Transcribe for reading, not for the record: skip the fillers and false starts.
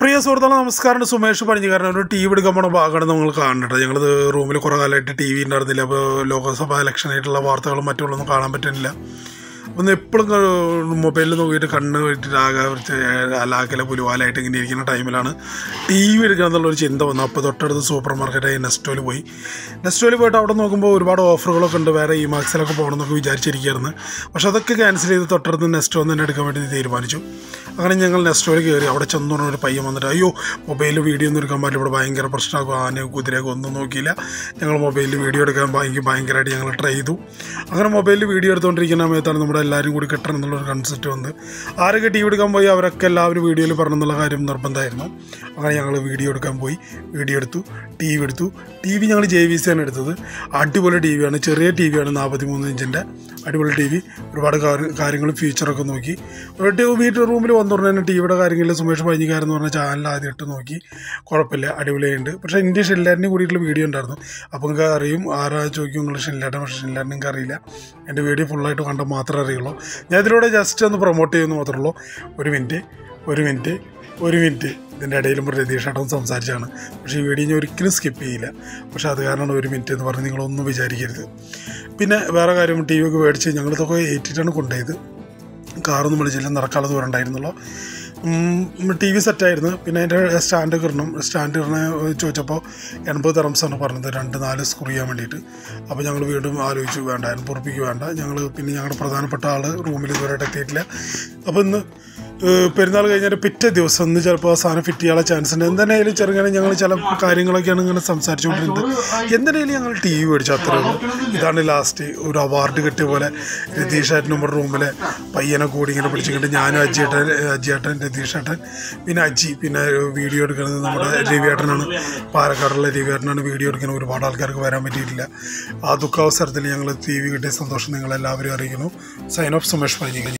പ്രിയ സുഹൃത്തുക്കളെ നമസ്കാരം. സുമേഷ് പണിഞ്ഞുകാരൻ ഒരു ടി വി എടുക്കാൻ പോണ ഭാഗമാണ് നമ്മൾ കാണുന്നത്. ഞങ്ങളിത് റൂമിൽ കുറേ കാലമായിട്ട് ടി വി ഉണ്ടായിരുന്നില്ല. അപ്പോൾ ലോകസഭാ ഇലക്ഷനായിട്ടുള്ള വാർത്തകളും മറ്റുള്ളൊന്നും കാണാൻ പറ്റുന്നില്ല. അപ്പം എപ്പോഴും മൊബൈലിൽ നോക്കിയിട്ട് കണ്ണ് വെച്ചിട്ട് ആകെ അലാക്കല പുലുവാലായിട്ട് ഇങ്ങനെ ഇരിക്കുന്ന ടൈമിലാണ് ടി വി എടുക്കണം എന്നുള്ളൊരു ചിന്ത വന്നു. അപ്പോൾ തൊട്ടടുത്ത് സൂപ്പർ മാർക്കറ്റായി നെസ്റ്റോയിൽ പോയിട്ട് അവിടെ നോക്കുമ്പോൾ ഒരുപാട് ഓഫറുകളൊക്കെ ഉണ്ട്. വേറെ ഇമാക്സിലൊക്കെ പോകണമെന്നൊക്കെ വിചാരിച്ചിരിക്കുകയായിരുന്നു. പക്ഷെ അതൊക്കെ ക്യാൻസൽ ചെയ്ത് തൊട്ടടുത്ത് നെസ്റ്റോ തന്നെ എടുക്കാൻ വേണ്ടി തീരുമാനിച്ചു. അങ്ങനെ ഞങ്ങൾ നെസ്റ്റോയിൽ കയറി. അവിടെ ചെന്നു ഒരു പയ്യൻ വന്നിട്ട് അയ്യോ മൊബൈലിൽ വീഡിയോ ഒന്നും എടുക്കാൻ പറ്റില്ല, ഇവിടെ ഭയങ്കര പ്രശ്നമാകും, ആനയും കുതിരയൊക്കെ ഒന്നും നോക്കിയില്ല. ഞങ്ങൾ മൊബൈലിൽ വീഡിയോ എടുക്കാൻ ഭയങ്കരമായിട്ട് ഞങ്ങൾ ട്രൈ ചെയ്തു. അങ്ങനെ മൊബൈലിൽ വീഡിയോ എടുത്തുകൊണ്ടിരിക്കുന്ന സമയത്താണ് നമ്മുടെ എല്ലാവരും കൂടി കിട്ടണം എന്നുള്ളൊരു കൺസെപ്റ്റ് വന്ന് ആരൊക്കെ ടി വി എടുക്കാൻ പോയി അവരൊക്കെ എല്ലാവരും വീഡിയോയിൽ പറഞ്ഞെന്നുള്ള കാര്യം നിർബന്ധമായിരുന്നു. അങ്ങനെ ഞങ്ങൾ വീഡിയോ എടുക്കാൻ പോയി, വീഡിയോ എടുത്തു, ടി വി ഞങ്ങൾ JVC ആണ് എടുത്തത്. അടിപൊളി ടി വിയാണ്, ചെറിയ ടി വിയാണ്, 43 ഇഞ്ചിൻ്റെ അടിപൊളി ടി വി. ഒരുപാട് കാര്യങ്ങളും ഫീച്ചറൊക്കെ നോക്കി. വീട്ടിൽ റൂമിൽ വന്നു തന്നെ ടി വിയുടെ കാര്യങ്ങളിൽ സുമേഷ് പൈഞ്ഞിക്കാരൻ എന്ന് പറഞ്ഞ ചാനൽ ആദ്യം ഇട്ട് നോക്കി. കുഴപ്പമില്ല, അടിപൊളിയുണ്ട്. പക്ഷേ എൻ്റെ ഷിൻലാറ്റിനെ കൂടിയിട്ടുള്ള വീഡിയോ ഉണ്ടായിരുന്നു. അപ്പോൾ നിങ്ങൾക്ക് അറിയും ആരാ ചോദിക്കും നിങ്ങൾ ഷിൻലാറ്റൻ. പക്ഷേ ഷിൻലാറ്റിനെ എനിക്ക് അറിയില്ല. എൻ്റെ വീഡിയോ ഫുള്ളായിട്ട് കണ്ടാൽ മാത്രമേ അറിയുള്ളൂ. ഞാൻ ഇതിലൂടെ ജസ്റ്റ് ഒന്ന് പ്രൊമോട്ട് ചെയ്യുമെന്ന് മാത്രമേ ഉള്ളൂ. ഒരു മിനിറ്റ് ഇതിൻ്റെ ഇടയിലും രതീഷേട്ടൻ സംസാരിച്ചാണ്. പക്ഷേ ഈ വീഡിയോ ഞാൻ ഒരിക്കലും സ്കിപ്പ് ചെയ്യില്ല. പക്ഷേ അത് കാരണമാണ് 1 മിനിറ്റ് എന്ന് പറഞ്ഞ് നിങ്ങളൊന്നും വിചാരിക്കരുത്. പിന്നെ വേറെ കാര്യം, ടി വി ഒക്കെ മേടിച്ച് ഞങ്ങളിതൊക്കെ ഏറ്റിട്ടാണ് കൊണ്ടുപോയത്. കാറൊന്നും വിളിച്ചില്ല, നടക്കാനുള്ള ദൂരം ഉണ്ടായിരുന്നുള്ളൂ. ടി വി സെറ്റായിരുന്നു. പിന്നെ അതിൻ്റെ സ്റ്റാൻഡ് ഇടണ ചോദിച്ചപ്പോൾ 80 ദിർഹംസാണ് പറഞ്ഞത് 2-4 സ്ക്രൂ ചെയ്യാൻ വേണ്ടിയിട്ട്. അപ്പോൾ ഞങ്ങൾ വീണ്ടും ആലോചിച്ചു, വേണ്ട 80 ഉറുപ്പിക്ക് വേണ്ട. പിന്നെ ഞങ്ങളുടെ പ്രധാനപ്പെട്ട ആൾ റൂമിൽ ഇതുവരെയായിട്ട് എത്തിയിട്ടില്ല. അപ്പോൾ ഇന്ന് പെരുന്നാൾ കഴിഞ്ഞാൽ പിറ്റേ ദിവസം ഇന്ന് ചിലപ്പോൾ ആ സാധനം ഫിറ്റ് ചെയ്യാനുള്ള ചാൻസ് ഉണ്ട്. എന്തായാലും ചെറുങ്ങനെ ഞങ്ങൾ ചില കാര്യങ്ങളൊക്കെയാണ് ഇങ്ങനെ സംസാരിച്ചുകൊണ്ടിരുന്നത്. എന്തായാലും ഞങ്ങൾ ടി വി മേടിച്ചു, അത്രേ ഉള്ളൂ. ഇതാണ് ലാസ്റ്റ് ഒരു അവാർഡ് കിട്ടിയ പോലെ രതീഷേട്ടൻ നമ്മുടെ റൂമിലെ പയ്യനെ കൂടി ഇങ്ങനെ പിടിച്ചിട്ട് ഞാനും അജിയേട്ടൻ രതീഷേട്ടൻ പിന്നെ അജി, പിന്നെ വീഡിയോ എടുക്കുന്നത് നമ്മുടെ രവിയേട്ടനാണ്, പാലക്കാടുള്ള രവിയേട്ടനാണ് വീഡിയോ എടുക്കുന്നത്. ഒരുപാട് ആൾക്കാർക്ക് വരാൻ പറ്റിയിട്ടില്ല. ആ ദുഃഖാവസരത്തിൽ ഞങ്ങൾ ടി വി കിട്ടിയ സന്തോഷം നിങ്ങളെല്ലാവരും അറിയിക്കുന്നു. Sign off Sumesh പൈഞ്ഞിക്കൽ.